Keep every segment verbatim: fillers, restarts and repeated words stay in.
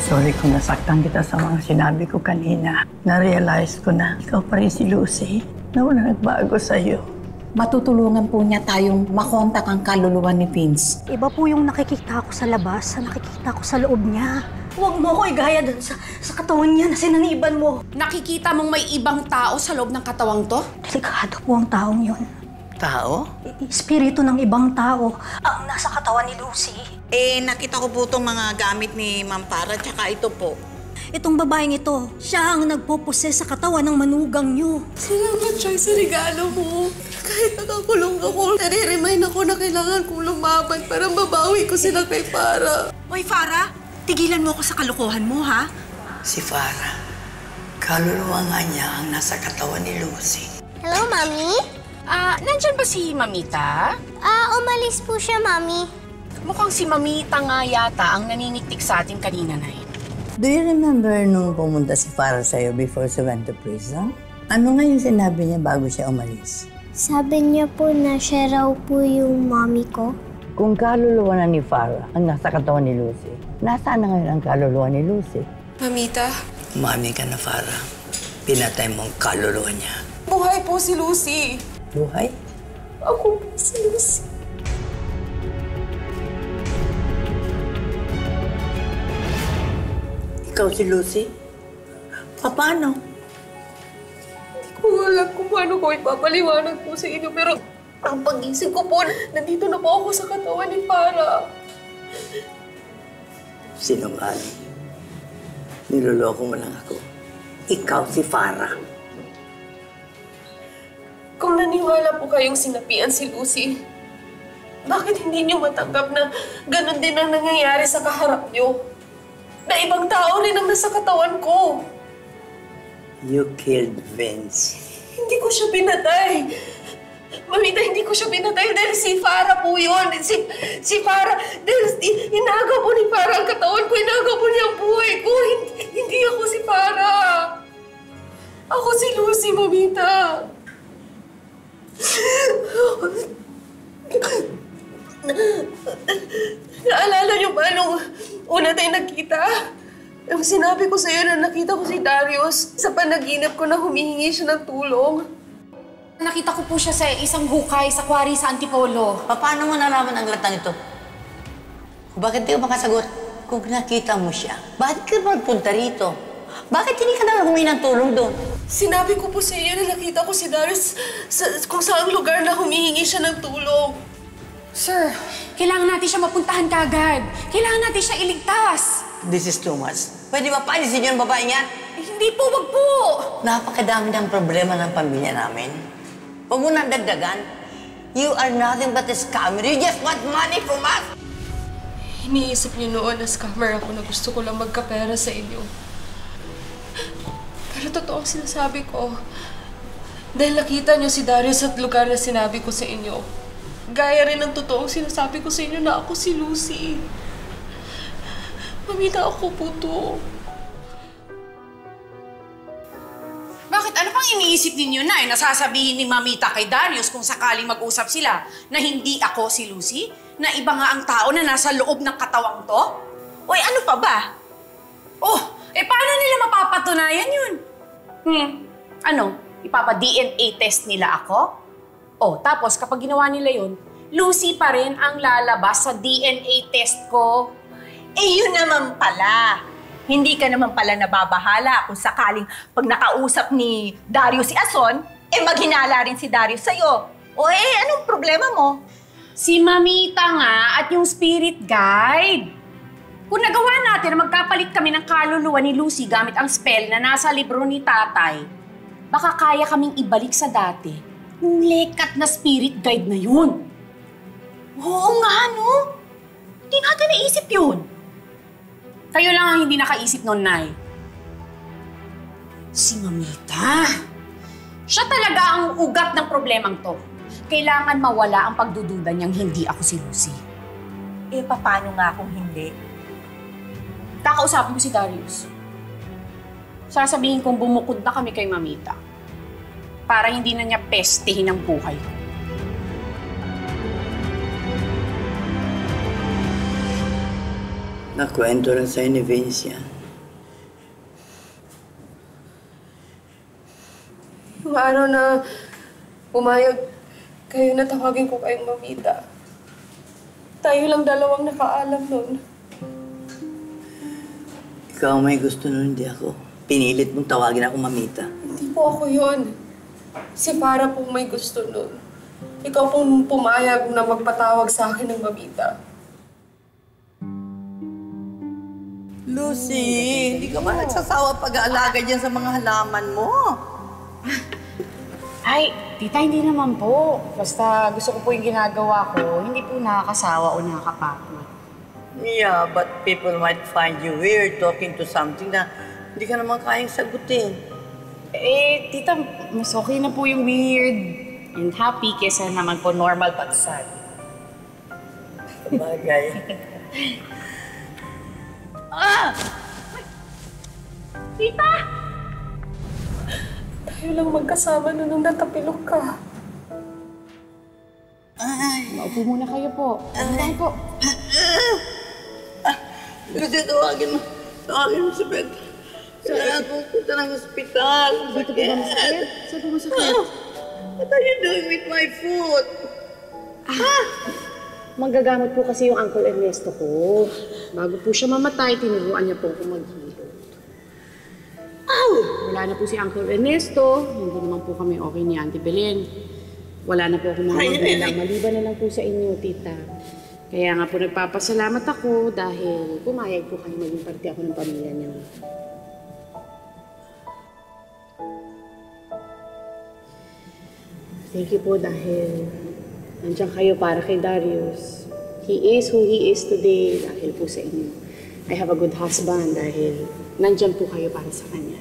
Sorry kung nasaktan kita sa mga sinabi ko kanina. Na-realize ko na ikaw pa rin si Lucy na wala nagbago sa'yo. Matutulungan po niya tayong makontak ang kaluluwa ni Vince. Iba po yung nakikita ko sa labas sa nakikita ko sa loob niya. Huwag mo ko igaya dun sa, sa katawan niya na sinaniban mo. Nakikita mong may ibang tao sa loob ng katawang to? Delikado po ang taong yun. Tao? Espiritu ng ibang tao ang nasa katawan ni Lucy. Eh, nakita ko po itong mga gamit ni Ma'am Para, tsaka ito po. Itong babaeng ito, siya ang nagpupuse sa katawan ng manugang niyo. Salamat, Choy, sa regalo mo. Kahit nakakulong ako, nare-remind ako na kailangan kong lumaban para mabawi ko sila kay Para. Hoy, Farah, tigilan mo ako sa kalokohan mo, ha? Si Farah. Kaluluwa nga niya ang nasa katawan ni Lucy. Hello, Mami? Ah, nandyan ba si Mamita? Ah, umalis po siya, Mami. Mukhang si Mamita nga yata ang naniniktik sa atin kanina, Nay. Do you remember nung pumunta si Farah sa'yo before she went to prison? Ano nga yung sinabi niya bago siya umalis? Sabi niya po na siya raw po yung mami ko. Kung kaluluwa na ni Farah ang nasa katawan ni Lucy, nasaan na ngayon ang kaluluwa ni Lucy? Mamita? Mami ka na, Farah. Pinatay mo ang kaluluwa niya. Buhay po si Lucy. Buhay? Ako po si Lucy. Ikaw si Lucy? Paano? Hindi ko alam kung paano ko ipapaliwanag po sa inyo, pero ang pag-isip ko po, nandito na po ako sa katawan ni Farah. Sinungaling. Niloloko mo lang ako. Ikaw si Farah. Kung naniwala po kayong sinapian si Lucy, bakit hindi niyo matanggap na ganun din ang nangyayari sa kaharap niyo? Na ibang tao rin ang nasa katawan ko. You killed Vince. Hindi ko siya pinatay. Mamita, hindi ko siya pinatay dahil si Farah po yun. Si, si Farah, dahil inaga po ni Farah ang katawan ko, inaga po niya ang buhay ko. Hindi, hindi ako si Farah. Ako si Lucy, Mamita. Naalala niyo ba nung una tayong nagkita? Yung sinabi ko sa'yo na nakita ko si Darius sa panaginip ko na humihingi siya ng tulong. Nakita ko po siya sa isang hukay sa quarry sa Antipolo. Paano mo nalaman ang latang ito? Bakit di ka makasagot? Kung nakita mo siya, bakit ka magpunta rito? Bakit hindi ka na humingi ng tulong doon? Sinabi ko po sa iyo na nakita ko si Darius sa kung saang lugar na humihingi siya ng tulong. Sir, kailangan natin siya mapuntahan kagad. Kailangan natin siya iligtas. This is too much. Pwede ba paalisin niyo ang babae niyan? Eh, hindi po, wag po. Napakadami ng problema ng pamilya namin. Huwag mo nang dagdagan. You are nothing but a scammer. You just want money from us. Iniisip niyo noon na scammer ako na gusto ko lang magkapera sa inyo. Pero totoo ang sinasabi ko. Dahil nakita niyo si Darius at lugar na sinabi ko sa inyo. Gaya rin ng totoong sinasabi ko sa inyo na ako si Lucy. Mamita, ako po to. Bakit? Ano pang iniisip ninyo na? Nasasabihin ni Mamita kay Darius kung sakaling mag-usap sila na hindi ako si Lucy? Na iba nga ang tao na nasa loob ng katawang to? Uy, ano pa ba? Oh, eh paano nila mapapatunayan yun? Hmm, ano? Ipapa-D N A test nila ako? Oh, tapos kapag ginawa nila yun, Lucy pa rin ang lalabas sa D N A test ko. Eh, yun naman pala. Hindi ka naman pala nababahala kung sakaling pag nakausap ni Darius si Ason, eh maghinala rin si Darius sa'yo. O eh, anong problema mo? Si Mamita nga at yung spirit guide. Kung nagawa natin na magkapalit kami ng kaluluwa ni Lucy gamit ang spell na nasa libro ni Tatay, baka kaya kaming ibalik sa dati yung lekat na spirit guide na yun. Oo nga, no? Hindi natin naisip yun. Kayo lang ang hindi nakaisip nun, Nay. Si Mamita. Siya talaga ang ugat ng problemang to. Kailangan mawala ang pagdududa niyang hindi ako si Lucy. Eh, paano nga kung hindi? Kakausapin ko si Darius. Sasabihin kong bumukod na kami kay Mamita para hindi na niya pestehin ang buhay ko. Nakwento rin sa'yo ni Vince yan. Nung araw na pumayag kayo na tawagin ko kayong mamita, tayo lang dalawang nakaalam nun. Ikaw may gusto nun, hindi ako. Pinilit mong tawagin ako mamita. Hindi po ako yun. Si Farah pong may gusto nun. Ikaw pong pumayag na magpatawag sa akin ng mamita. Lucy, hindi ka ba nagsasawa pag-aalaga dyan sa mga halaman mo? Ay, tita, hindi naman po. Basta gusto ko po yung ginagawa ko, hindi po nakakasawa o nakakapagod. Yeah, but people might find you weird talking to something na hindi ka naman kayang sagutin. Eh, tita, mas okay na po yung weird and happy kesa naman po normal but sad. Bagay. Ah! Tita! Tayo lang magkasama na nung natapilok ka. Ay! Maupo muna kayo po. Ano po? Lucy, tawagin mo. Tawagin mo sa bed. Kailangan kong punta ng hospital. Dito po ba masakit? Saan po masakit? What are you doing with my foot? Ah! Manggagamot po kasi yung Uncle Ernesto ko. Bago po siya mamatay, tinuruan niya po kung maghilot. Ow! Wala na po si Uncle Ernesto. Hindi naman po kami okay ni Auntie Belen. Wala na po akong mga magulang. Maliban na lang po sa inyo, tita. Kaya nga po nagpapasalamat ako dahil pumayag po kayo maging parte ako ng pamilya niyo. Thank you po dahil nandiyan kayo para kay Darius. He is who he is today dahil po sa inyo. I have a good husband dahil nandiyan po kayo para sa kanya.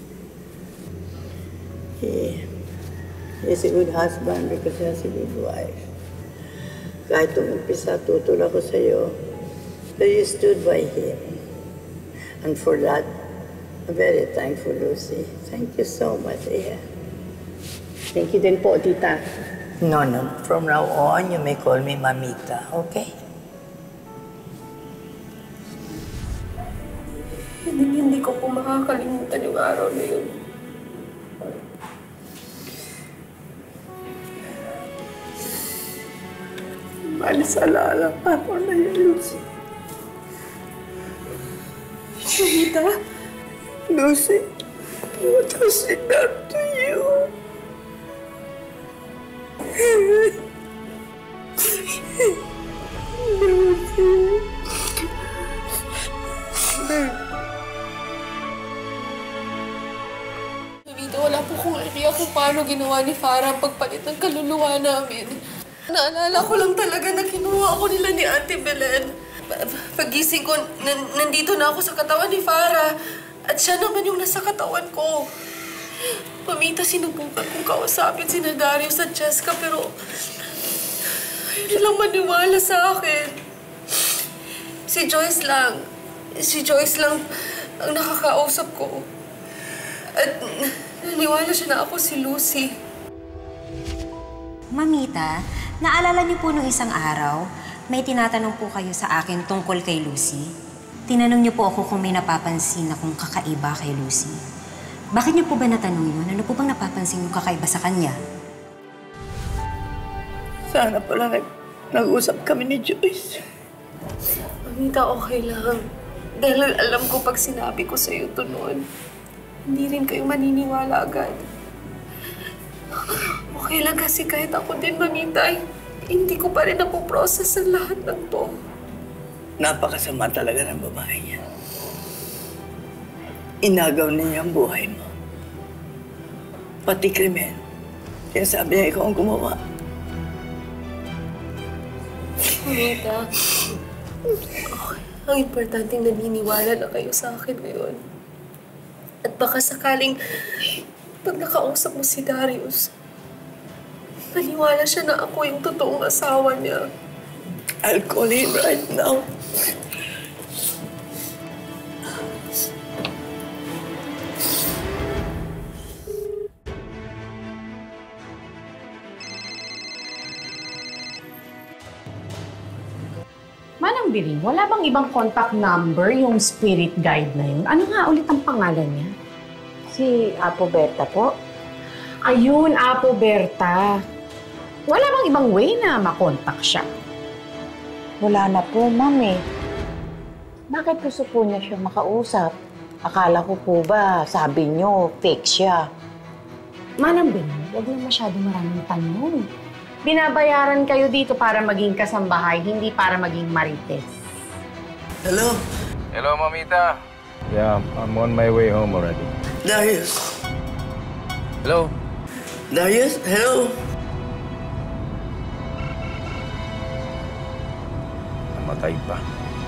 He, he is a good husband because he has a good wife. Kahit umpisa, tutol ako sa'yo, but you stood by him. And for that, I'm very thankful, Lucy. Thank you so much, Iya. Thank you din po, tita. No, no. From now on, you may call me Mamita, okay? Hindi, hindi ko po makakalimutan yung araw na yun. Malis alaala pa ako na yun, Lucy. Mamita? Lucy, what has it done to you? Mamita, wala po kung idea kung paano ginawa ni Farah ang pagpalit ng kaluluwa namin. Naalala ko lang talaga na kinuha ako nila ni Auntie Belen. Pagising ko, nandito na ako sa katawan ni Farah. At siya naman yung nasa katawan ko. Mamita, sinubukan kong kausapin si Darius at Jessica, pero ayaw nilang maniwala sa akin. Si Joyce lang. Si Joyce lang ang nakakausap ko. At naniwala siya na ako si Lucy. Mamita, naalala niyo po nung isang araw, may tinatanong po kayo sa akin tungkol kay Lucy. Tinanong niyo po ako kung may napapansin akong kakaiba kay Lucy. Bakit niyo po ba natanong yun? Ano po bang napapansin yung kakaiba sa kanya? Sana pala nag nag-usap kami ni Joyce. Mamita, okay lang. Dahil alam ko pag sinabi ko sa'yo ito noon, hindi rin kayo maniniwala agad. Okay lang kasi kahit ako din, Mamita, hindi ko pa rin napoprocess ang lahat ng to. Napakasama talaga ng babae niya. Inagaw niya ang buhay mo. Pati krimen. Kaya sabi niya, ikaw ang gumawa. Mamita, okay. Ang importanteng naniniwala na kayo sa akin ngayon. At baka sakaling pag nakausap mo si Darius, maniwala siya na ako yung totoong asawa niya. I'll call him right now. Manang Biring, wala bang ibang contact number yung spirit guide na yun? Ano nga ulit ang pangalan niya? Si Apo Berta po. Ayun, Apo Berta. Wala bang ibang way na makontak siya? Wala na po, ma'am eh. Bakit gusto po niya siya makausap? Akala ko po ba, sabi niyo, fake siya. Manang Ben, huwag na masyado maraming tanong. Binabayaran kayo dito para maging kasambahay, hindi para maging marites. Hello? Hello, Mamita. Yeah, I'm on my way home already. Darius? Hello? Darius? Hello? Namatay pa.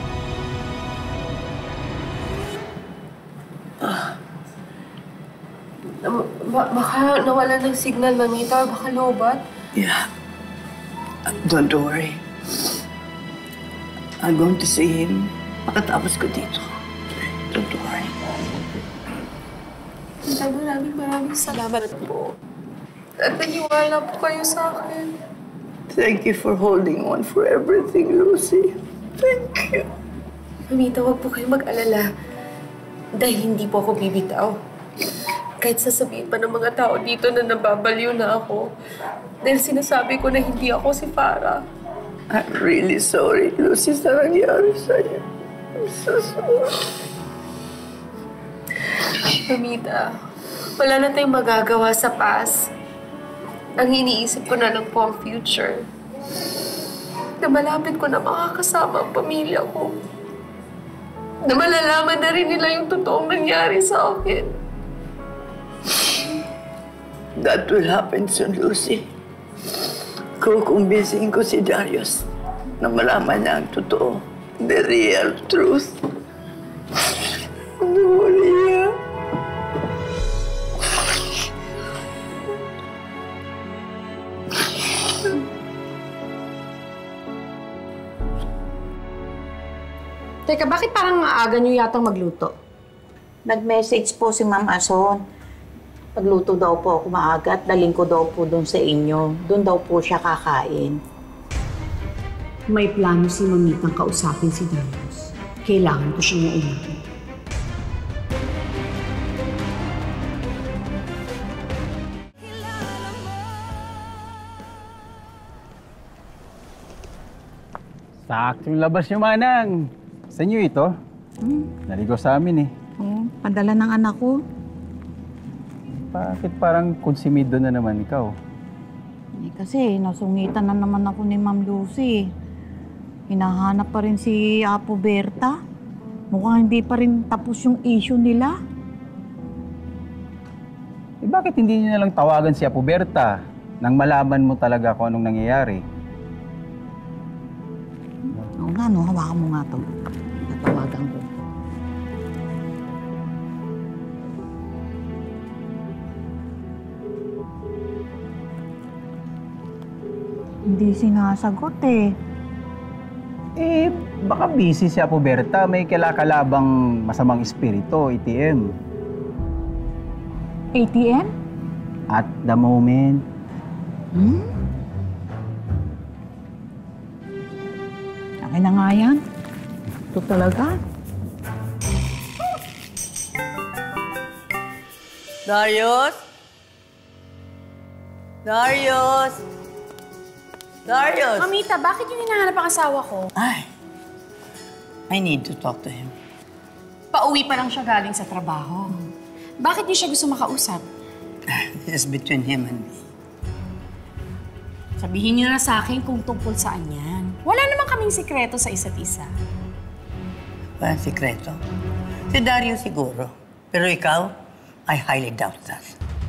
Ah. Ba- baka nawala ng signal, Mamita. Baka lobat. Yeah. Uh, don't worry. I'm going to see him pagkatapos ko dito. Don't worry. Maraming maraming salamat po. At naniwala po kayo sa akin. Thank you for holding on for everything, Lucy. Thank you. Mamita, huwag po kayo mag-alala. Dahil hindi po ako bibitaw. Kahit sasabihin pa ng mga tao dito na nababaliw na ako. Dahil sinasabi ko na hindi ako si Farah. I'm really sorry, Lucy, sa nangyari sa'yo. I'm so sorry. Mamita, wala na tayong magagawa sa past. Ang iniisip ko na lang po ang future. Na malapit ko na makakasama ang pamilya ko. Na malalaman na rin nila yung totoong nangyari sa akin. That will happen soon, Lucy. Kukumbinsin ko si Darius na malaman niya ang totoo. The real truth. Ano niya? Teka, bakit parang maaga niyo yatang magluto? Nag-message po si Ma'am Ason. Pagluto daw po ako maaga at daling ko daw po doon sa inyo. Doon daw po siya kakain. May plano si Mamitang kausapin si Darius. Kailangan ko siyang maunahin. Saktong labas yung manang. Sa inyo ito? Hmm? Naligo sa amin eh. Oo, padala ng anak ko. Bakit parang konsumido na naman ikaw? Eh, kasi nasungitan na naman ako ni Ma'am Lucy. Hinahanap pa rin si Apo Berta. Mukhang hindi pa rin tapos yung issue nila. Eh bakit hindi niyo nalang tawagan si Apo Berta nang malaman mo talaga kung anong nangyayari? Oo nga, no? Hawakan mo nga to. Natawagan ko. Hindi sinasagot eh. Eh, baka busy si Apo Berta. May kalakalabang masamang espiritu, A T M. A T M? At the moment. Hmm? Akin na nga yan. Ito talaga. Darius? Darius? Darius! Mamita, bakit yung hinahanap ang asawa ko? Ay, I need to talk to him. Pauwi pa lang siya galing sa trabaho. Bakit niyo siya gusto makausap? It's between him and me. Sabihin niyo na sa akin kung tungkol saan yan. Wala naman kaming sikreto sa isa't isa. Walang sikreto? Si Darius siguro. Pero ikaw, I highly doubt that.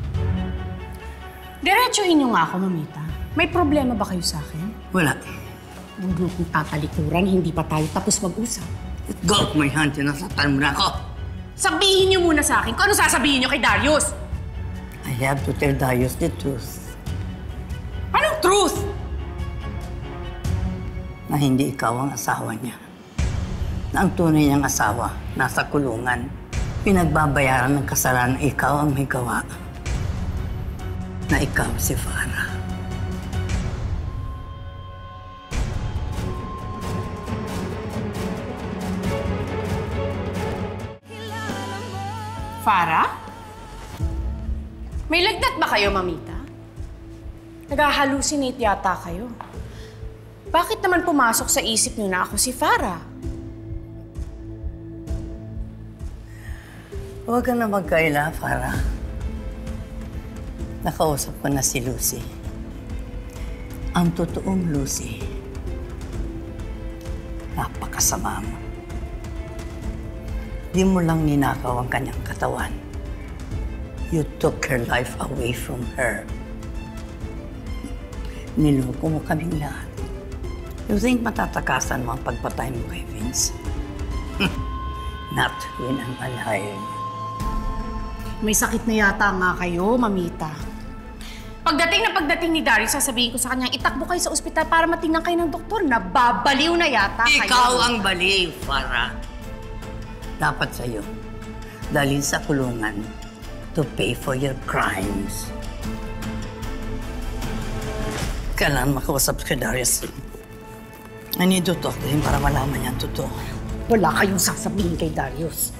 Diretsuhin niyo nga ako, Mamita. May problema ba kayo sa akin? Wala. Huwag mo kong tatalikuran, hindi pa tayo tapos mag-usap. Let go of my hand, sinasaktan mo na ako. Sabihin niyo muna sa akin kung ano sasabihin niyo kay Darius. I have to tell Darius the truth. Anong truth? Na hindi ikaw ang asawa niya. Na ang tunay niyang asawa, nasa kulungan. Pinagbabayaran ng kasalanan na ikaw ang may gawa. Na ikaw si Farah. Farah? May lagnat ba kayo, Mamita? Nag-hallucinate yata kayo. Bakit naman pumasok sa isip niyo na ako si Farah? Huwag ka na magkaila, Farah. Nakausap ko na si Lucy. Ang totoong Lucy, napakasama mo. Di mo lang ninakaw ang kanyang katawan. You took her life away from her. Niloko mo kaming lahat. You think matatakasan mo ang pagpatay mo kay Vince? Not when I'm alive. May sakit na yata nga kayo, Mamita. Pagdating na pagdating ni Darius, sasabihin ko sa kanya, itakbo kayo sa ospital para matingnan kayo ng doktor. Nababaliw na yata kayo. Ikaw ang baliw, Farah. Dapat sa'yo, dalhin sa kulungan to pay for your crimes. Kailangan makausap ka, Darius. I need to talk to him para malaman niya ang totoo. Wala kayong sasabihin kay Darius.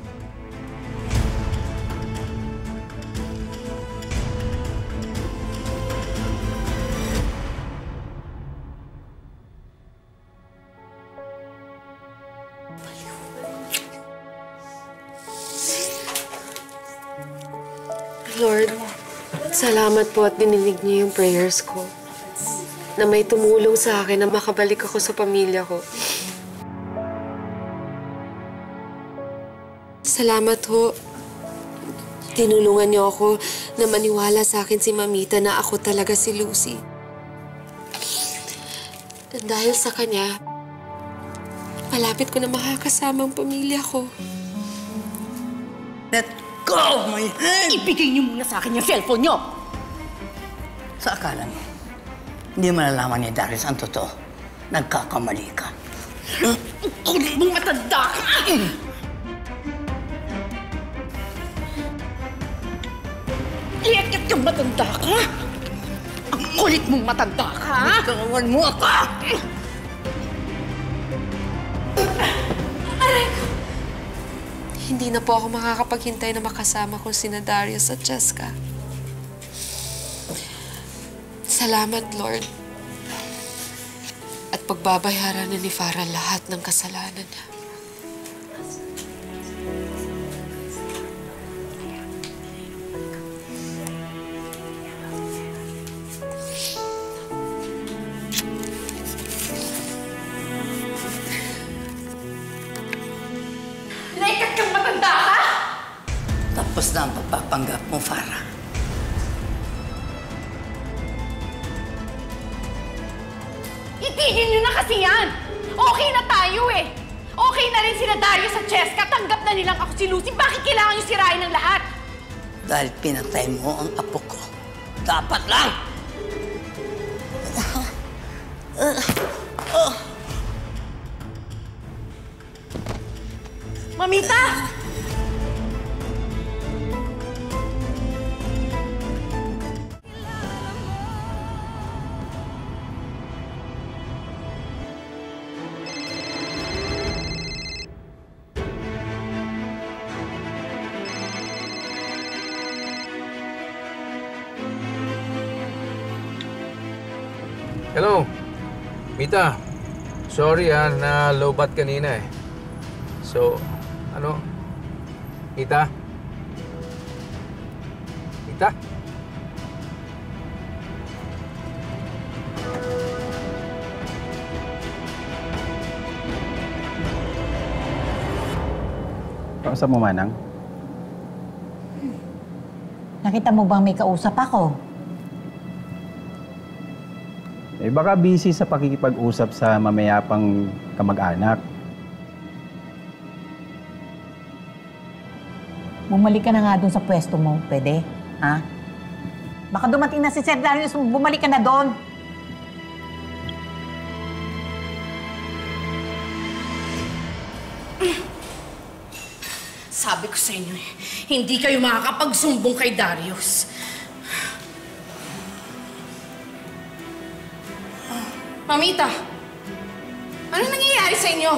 Lord, salamat po at dininig niyo yung prayers ko. Na may tumulong sa akin na makabalik ako sa pamilya ko. Salamat ho. Tinulungan niyo ako na maniwala sa akin si Mamita na ako talaga si Lucy. At dahil sa kanya, malapit ko na makakasama ang pamilya ko. Let go of my hand! Ibigay niyo muna sa akin yung cellphone niyo! Sa akala mo, hindi malalaman ni Darius ang totoo. Nagkakamali ka. Ang kulit mong matanda ka! Liit-liit kang matanda ka! Ang kulit mong matanda ka! Kawan mo ako! Aray ko! Hindi na po ako makakapaghintay na makasama ko sina Darius at Jessica. Salamat, Lord. At pagbabayaran na ni Farah lahat ng kasalanan niya. Laikat kang matanda ka! Tapos na ang pagpapanggap mo, Farah. Itigil niyo na kasi yan! Okay na tayo eh! Okay na rin sila Darius at Jessica. Tanggap na nilang ako si Lucy. Bakit kailangan niyo sirain ng lahat? Dahil pinatay mo ang apo ko. Dapat lang! Mamita! Hello, Mita. Sorry ah, na low bat kanina eh. So, ano? Mita? Mita? Kausap mo, Manang? Nakita mo bang may kausap ako? Eh baka busy sa pakikipag-usap sa mamayapang kamag-anak. Bumalik ka na nga doon sa pwesto mo, pwede? Ha? Baka dumating na si Sir Darius, bumalik ka na doon. Sabi ko sa inyo eh, hindi kayo makakapagsumbong kay Darius. Mamita, ano nangyayari sa inyo?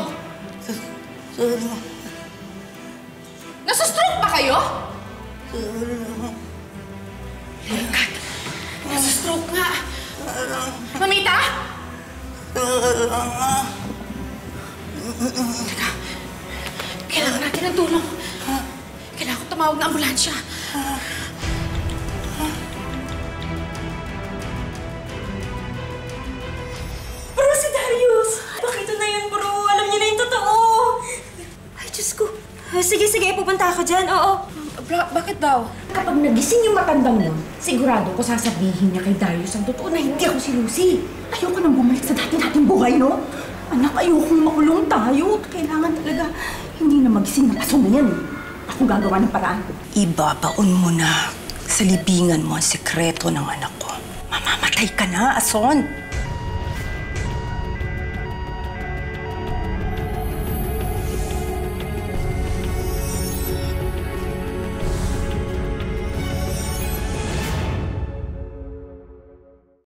Nasa-stroke ba kayo? stroke nga. Mamita? Teka, kailangan natin ng tulong. Kailangan ko tumawag ng ambulansya. Bro, si Darius! Bakit na yun, bro? Alam niya na yung totoo. Ay, Diyos ko. Sige, sige, pupunta ako dyan, oo. Ba- bakit daw? Kapag nagising yung matandang yun, sigurado ko sasabihin niya kay Darius ang totoo na hindi ako si Lucy. Ayoko nang bumalik sa dati nating buhay, no? Anak, ayokong makulong tayo. Kailangan talaga hindi na magising ng aso na yan. Ako gagawa ng paraan ko. Ibabaon mo na sa libingan mo ang sekreto ng anak ko. Mamamatay ka na, Ason.